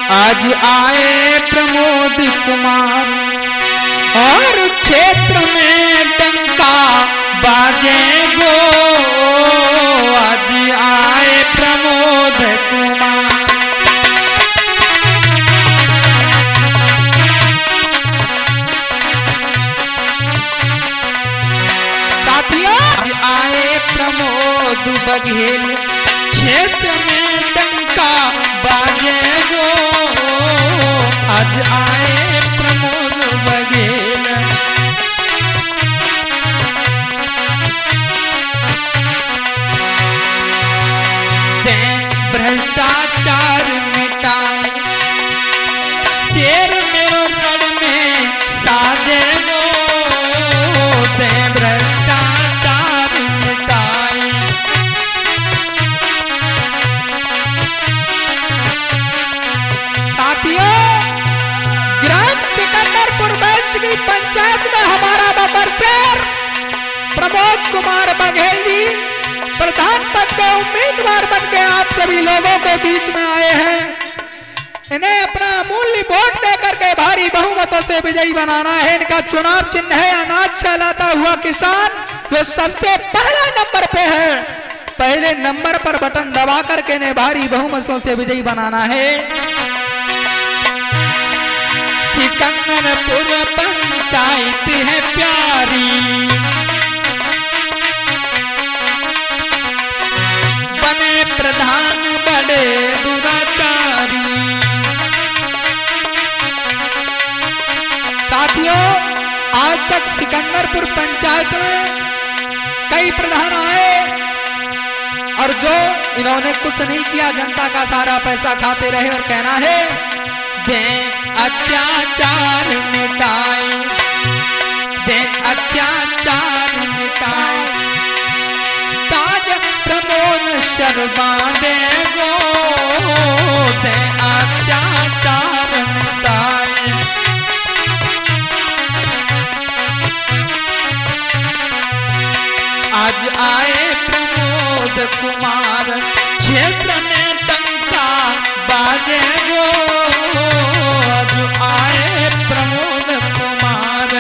आज आए प्रमोद कुमार और क्षेत्र में डंका बाजे गो। आज आए प्रमोद कुमार। साथियों आज आए प्रमोद बघेल क्षेत्र में डंका बाजे गो। आज आए प्रमोद बघेल। भ्रष्टाचार मिटाए शेर मेरो रण में साजे गो। भ्रष्टाचार मिटाए साथियों ग्राम सिकंदरपुर बेंच की पंचायत का हमारा बबरचर प्रमोद कुमार बघेल जी प्रधान पद के उम्मीदवार बन के आप सभी लोगों के बीच में आए हैं। इन्हें अपना मूल्य वोट देकर के भारी बहुमतों से विजयी बनाना है। इनका चुनाव चिन्ह है अनाज चलाता हुआ किसान, जो सबसे पहले नंबर पे है। पहले नंबर पर बटन दबा करके इन्हें भारी बहुमतों से विजयी बनाना है। सिकंदरपुर पंचायत है प्यारी, बने प्रधान बड़े दुराचारी। साथियों आज तक सिकंदरपुर पंचायत में कई प्रधान आए और जो इन्होंने कुछ नहीं किया, जनता का सारा पैसा खाते रहे और कहना है दे अत्याचार मिटाए, दे अत्याचार मिटाए। ताज प्रमोद शर्मा दे गो, दे अत्याचार मिटाए। आज आए प्रमोद कुमार क्षेत्र में डंका बाजे गो। आज आए प्रमोद कुमार।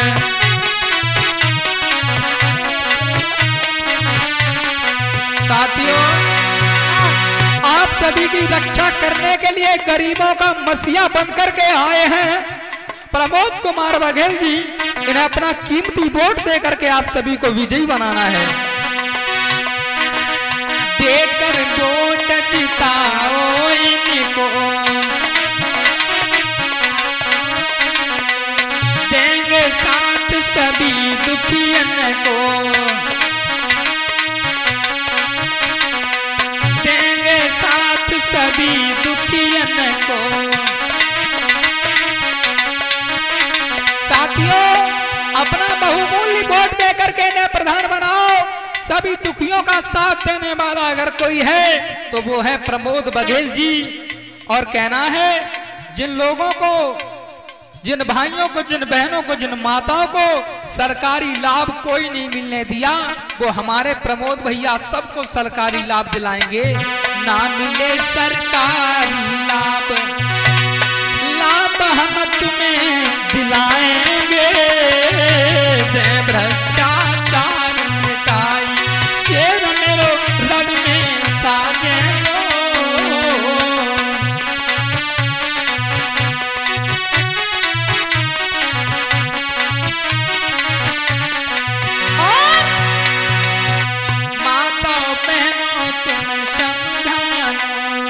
साथियों आप सभी की रक्षा करने के लिए गरीबों का मसीहा बनकर के आए हैं प्रमोद कुमार बघेल जी। इन्हें अपना कीमती वोट दे करके आप सभी को विजयी बनाना है। देकर वोट जिताओ इनको, देंगे साथ सभी दुखियन को, देंगे साथ सभी दुखियन को। साथियों अपना बहुमूल्य वोट देकर के इन्हें प्रधान बनाओ। सभी दुखियों का साथ देने वाला अगर कोई है तो वो है प्रमोद बघेल जी। और कहना है जिन लोगों को, जिन भाइयों को, जिन बहनों को, जिन माताओं को सरकारी लाभ कोई नहीं मिलने दिया, वो हमारे प्रमोद भैया सबको सरकारी लाभ दिलाएंगे। ना मिले सरकारी लाभ, लाभ हम तुम्हें दिलाएंगे। भ्रष्टाचार मिटाई शेर मेरो रण में साजे गो। माता बहनों तुम समझाना,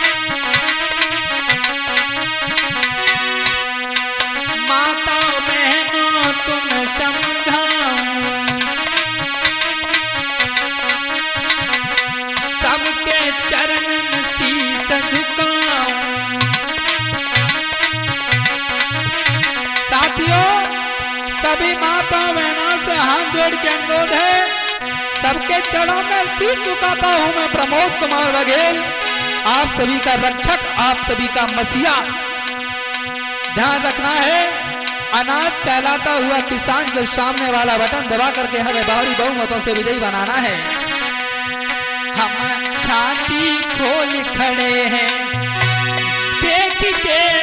माता बहनों तुम समझाओ। सबके चरण में शीश झुकाओ। साथियों सभी माता बहनों से हाथ जोड़ के अनुरोध है, सबके चरणों में शीश झुकाता हूं मैं प्रमोद कुमार बघेल, आप सभी का रक्षक, आप सभी का मसीहा। ध्यान रखना है अनाज सहलाता हुआ किसान जो सामने वाला बटन दबा करके हमें भारी बहुमतों से विजयी बनाना है। हम छाती खोल खड़े हैं देख के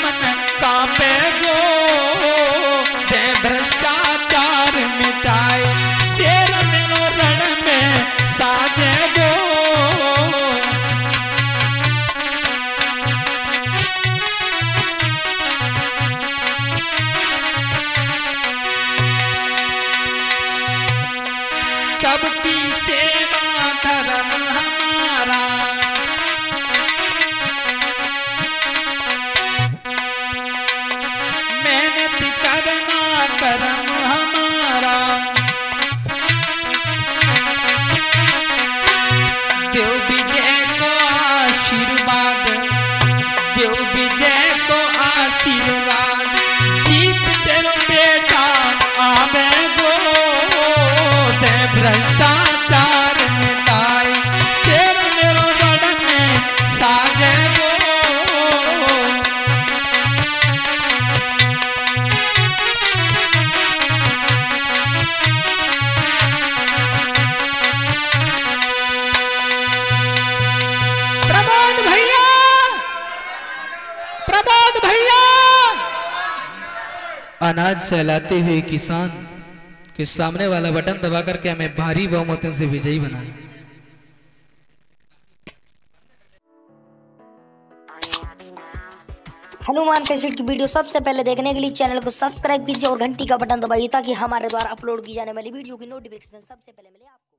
मन कांपे गो, दे भ्रष्टाचार मिटाए, शेर मेरो रण में साजे गो। सबकी सेवा धर्म हमारा, मेहनत करना कर्म हमारा, देव विजय को आशीर्वाद, देव विजय को आशीर्वाद, जीत तेरो बेटा आवे गो, दे भ्रष्टाचार मिटाए, शेर मेरो रण में साजे गो। प्रमोद भैया, प्रमोद भैया। अनाज सहलाते हुए किसान कि सामने वाला बटन दबा करके हमें भारी बहुमतों से विजयी बनाए। हनुमान फेस्टिवल की वीडियो सबसे पहले देखने के लिए चैनल को सब्सक्राइब कीजिए और घंटी का बटन दबाइए ताकि हमारे द्वारा अपलोड की जाने वाली वीडियो की नोटिफिकेशन सबसे पहले मिले आपको।